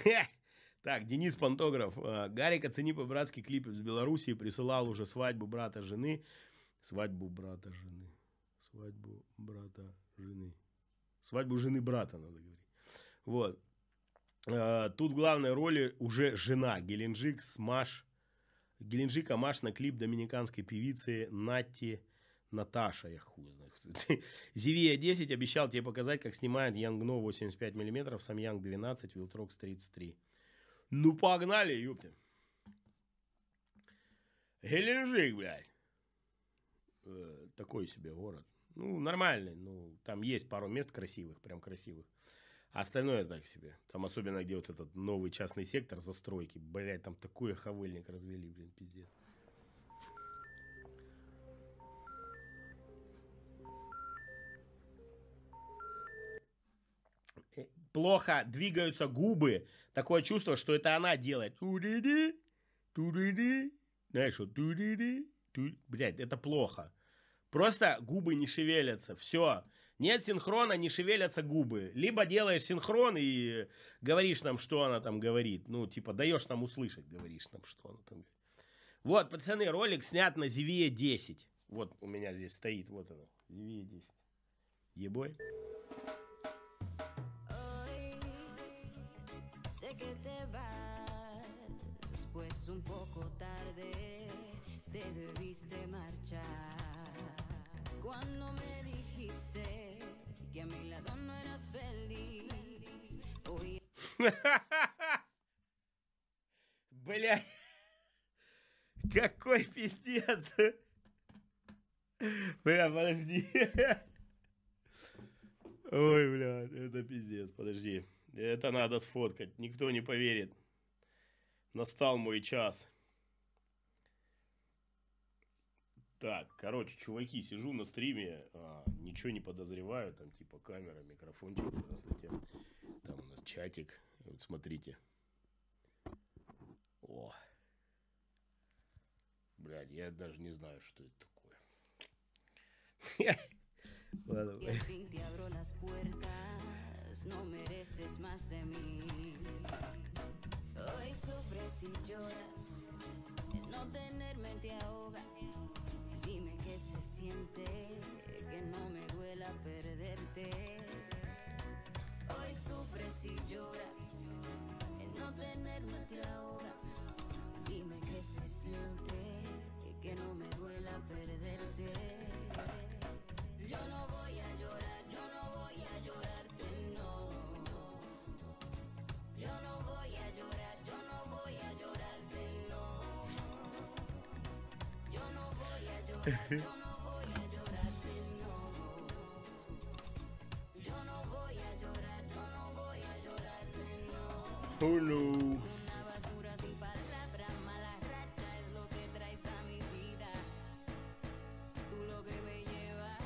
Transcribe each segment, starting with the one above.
Так, Денис Пантограф. Гарик, оцени по-братски клипы из Белоруссии. Присылал уже свадьбу брата жены. Свадьбу брата жены. Свадьбу брата жены. Свадьбу жены брата, надо говорить. Вот. Тут в главной роли уже жена. Геленджик, Смаш. Геленджик, Амаш на клип доминиканской певицы Натти Наташа. Я хуй знаю, кто это. Зивия 10 обещал тебе показать, как снимают Янгно 85 мм, Самьянг 12, Вилтрокс 33. Ну, погнали, ёпты. Геленджик, блядь. Такой себе город. Ну, нормальный. Ну, там есть пару мест красивых, прям красивых. А остальное так себе. Там особенно, где вот этот новый частный сектор застройки. Блядь, там такой хавыльник развели, блин, пиздец. Плохо двигаются губы. Такое чувство, что это она делает. Ту-ди-ди, ту-ди-ди. Знаешь, что ту-ди-ди, ту. Блядь, это плохо. Просто губы не шевелятся. Все. Нет синхрона, не шевелятся губы. Либо делаешь синхрон и говоришь нам, что она там говорит. Ну, типа, даешь нам услышать, говоришь нам, что она там говорит. Вот, пацаны, ролик снят на Zivie 10. Вот у меня здесь стоит, вот оно. Zivie 10. Ебой. Que te vas, pues un poco tarde te debiste marchar. Cuando me dijiste que a mi lado no eras feliz, hoy... Бля, какой пиздец. Бля, подожди. Ой, бля, это пиздец, подожди. Это надо сфоткать, никто не поверит. Настал мой час. Так, короче, чуваки, сижу на стриме, ничего не подозреваю, там типа камера, микрофончик, здравствуйте. Там у нас чатик, вот смотрите. О. Блядь, я даже не знаю, что это такое. Ладно. No mereces más de mí. Hoy sufres y lloras. El no tenerme te ahoga. Dime qué se siente. Que no me duela perderte. Hoy sufres y lloras. El no tenerme te ahoga. Dime qué se siente. Que no me duela perderte. Yo no voy a llorar. Yo no voy a llorarte. Yo no voy a llorar, yo no voy a llorarte, no. Yo no voy a llorar, yo no voy a llorarte, no. Yo no voy a llorar, yo no voy a llorarte, no. Oh no. Una basura sin palabras, mala racha es lo que traes a mi vida. Tú lo que me llevas.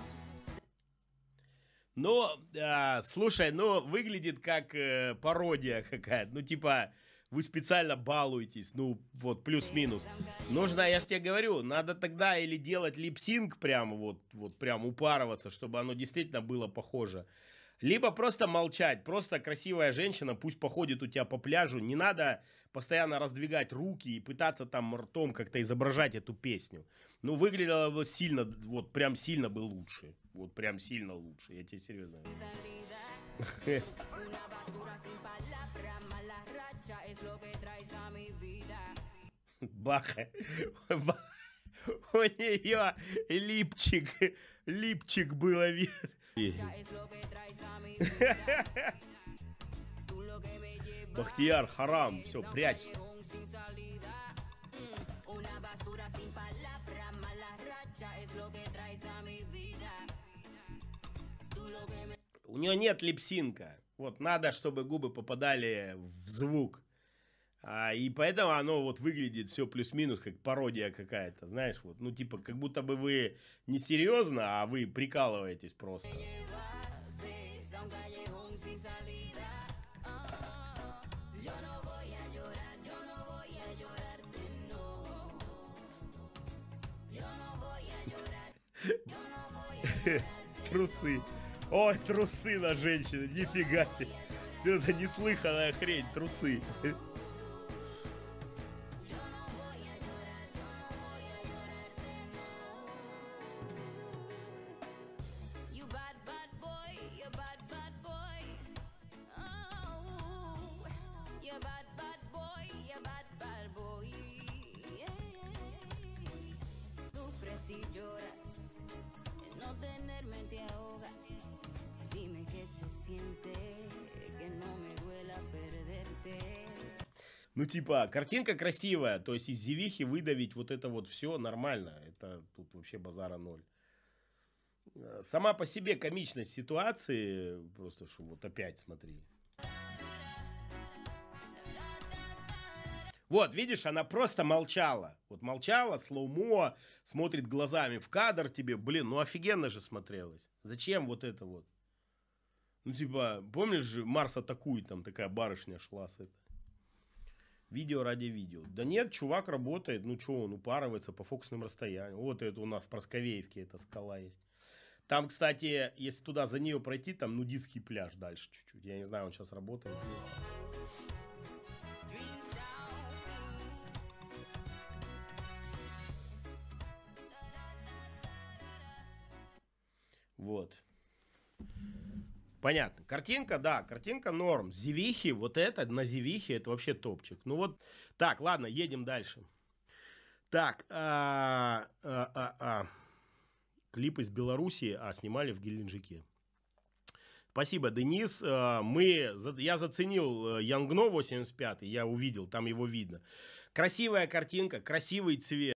Ну, слушай, ну, выглядит как пародия какая-то. Ну, типа, вы специально балуетесь. Ну, вот, плюс-минус. Нужно, я же тебе говорю, надо тогда или делать липсинг прям, вот прям упарываться, чтобы оно действительно было похоже. Либо просто молчать. Просто красивая женщина пусть походит у тебя по пляжу. Не надо постоянно раздвигать руки и пытаться там ртом как-то изображать эту песню. Ну, выглядело бы сильно, вот прям сильно бы лучше. Вот прям сильно лучше, я тебе серьезно говорю. Баха. У нее липчик было видно. Бахтияр, харам, все, прячь. У нее нет липсинка. Вот надо, чтобы губы попадали в звук. И поэтому оно вот выглядит все плюс-минус, как пародия какая-то. Знаешь, вот, ну типа, как будто бы вы не серьезно, а вы прикалываетесь просто. Трусы. Ой, трусы на женщины, нифига себе. Это неслыханная хрень, трусы. You bad, bad boy, you bad, bad boy. Oh, you bad, bad boy, you bad, bad boy. Yeah. Sufres y lloras, no tenerme te ahoga. Dime qué se siente, que no me duela perderte. Ну, типа, картинка красивая, то есть из зевихи выдавить вот это вот все нормально. Это тут вообще базара ноль. Сама по себе комичность ситуации, просто что вот опять смотри. Вот, видишь, она просто молчала. Вот молчала, слоумо, смотрит глазами в кадр тебе. Блин, ну офигенно же смотрелось. Зачем вот это вот? Ну, типа, помнишь же, Марс атакует, там такая барышня шла с этой. Видео ради видео. Да нет, чувак работает, ну что, он упарывается по фокусным расстояниям. Вот это у нас в Просковеевке эта скала есть. Там, кстати, если туда за нее пройти, там нудистский пляж дальше чуть-чуть. Я не знаю, он сейчас работает. Вот. Понятно. Картинка, да, картинка норм. Зевихи, вот это, на Зевихе, это вообще топчик. Ну вот, так, ладно, едем дальше. Так, клип из Белоруссии, снимали в Геленджике. Спасибо, Денис. Я заценил Янгно 85, я увидел, там его видно. Красивая картинка, красивый цвет.